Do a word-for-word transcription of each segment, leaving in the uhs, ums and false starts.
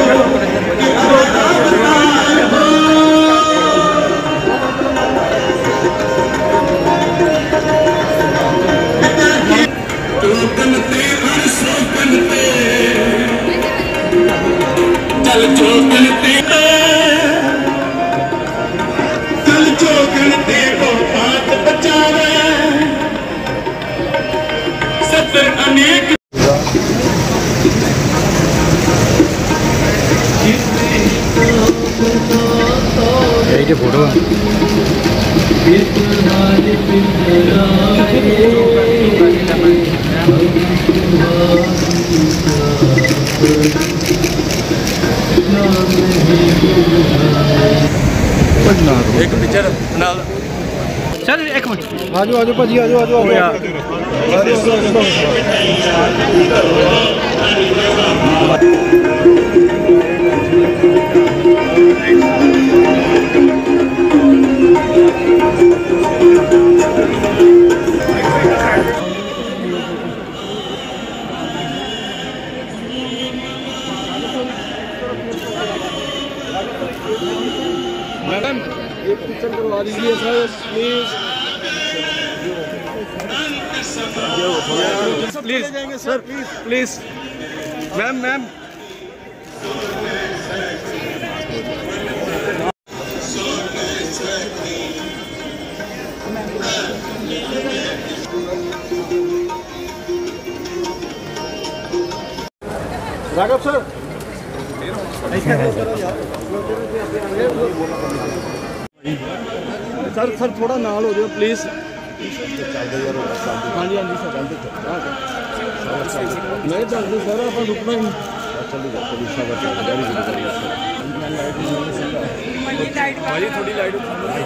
ये फोटो एक पिक्चर बना सर एक मिनट आजो आजो भाजी आजो आजो मैडम एक पिक्चर करवा दीजिए sir please please sir please please ma'am ma'am Raghav sir sir sir थोड़ा नाल हो जाओ प्लीज। हाँ जी हाँ जी सर नहीं चलते सर आप रुकना ही भाजी थोड़ी लाइट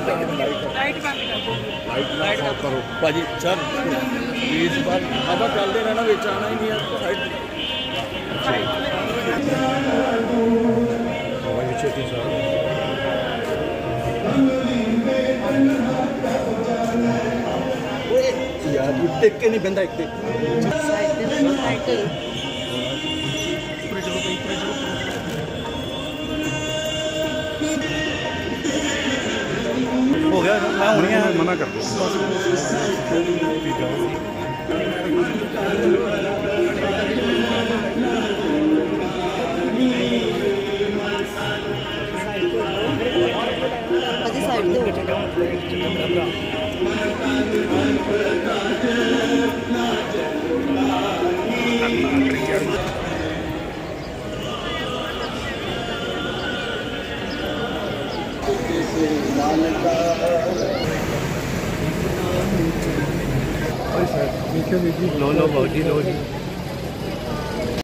लाइट करो भाजी सर प्लीज बार अब चलते रहना बिच आना ही नहीं है यार टेक के नहीं बंदा एक हो गया मैं होनी है मना कर दो नो नो बहुत ही लो